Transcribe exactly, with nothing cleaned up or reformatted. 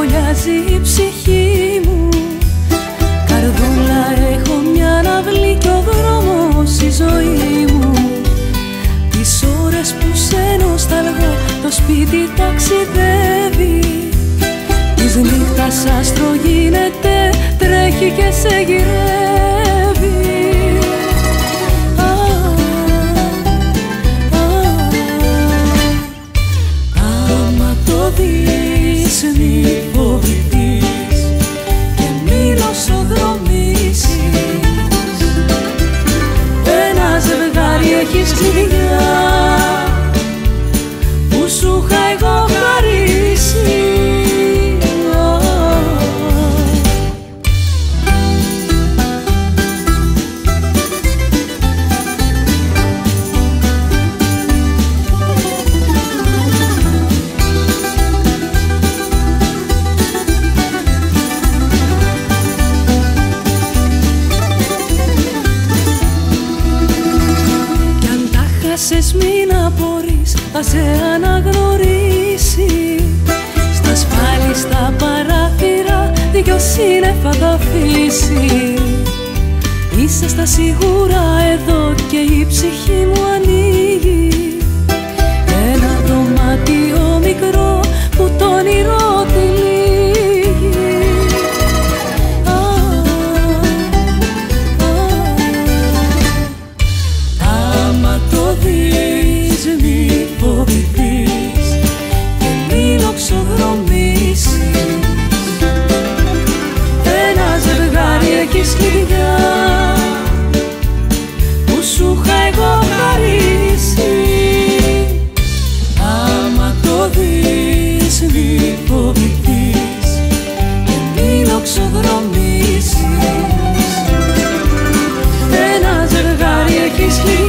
αγκαλιάζει η ψυχή μου. Καρδούλα, έχω μια αυλή κι ο δρόμος η ζωή μου. Τις ώρες που σε νοσταλγώ το σπίτι ταξιδεύει. Της νύχτας άστρο γίνεται, τρέχει και σε γυρεύει. Α, α, άμα το δεις μη φοβηθείς και μη λοσοδρομήσεις. Ένα ζευγάρι έχεις κλειδιά που σου είχα εγώ χαρίσει. Μην απορείς, θα σε αναγνωρίσει. Στα σπάλι, στα παράθυρα, δυο σύννεφα θα αφήσει. Είσαι στα σίγουρα εδώ και η ψυχή μου ανοίγει. Ένα δωμάτιο μικρό που το όνειρο τυλίγει. Α, α, άμα το δεις μη φοβηθείς και μη λοξοδρομήσεις. Ένα ζευγάρι έχεις κλειδιά που σου είχα εγώ χαρίσει. Άμα το δεις μη φοβηθείς και μη λοξοδρομήσεις. Ένα ζευγάρι έχεις κλειδιά